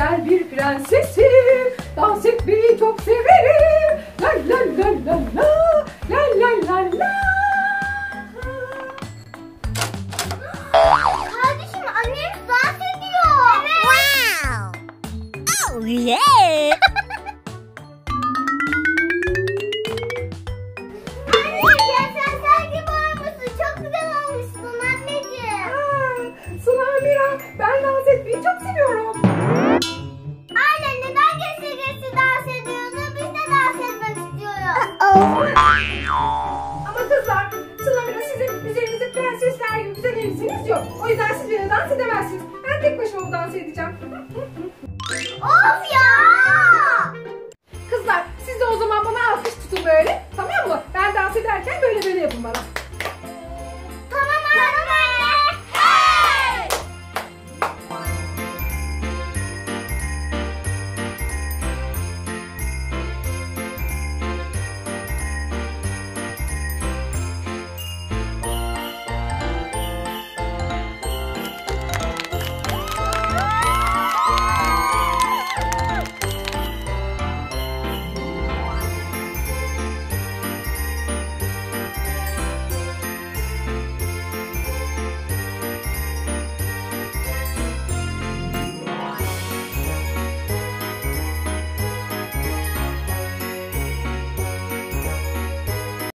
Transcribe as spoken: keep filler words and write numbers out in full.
güzel bir prensesim. Dans etmeyi çok severim. La la la la la. La la la la. Kardeşim, annemiz dans ediyor. Evet. Wow. Oh yeah. Ben dans etmeyi çok seviyorum. Aynen, neden geçse geçse dans ediyordu? Biz de dans etmek istiyoruz. Ama kızlar, Sınavına sizin üzerinizde prensesler gibi güzel elbiseniz yok. O yüzden siz bile dans edemezsiniz. Ben tek başıma dans edeceğim. Of ya! Kızlar, siz de o zaman bana alkış tutun böyle. Tamam mı? Ben dans ederken böyle böyle yapın bana.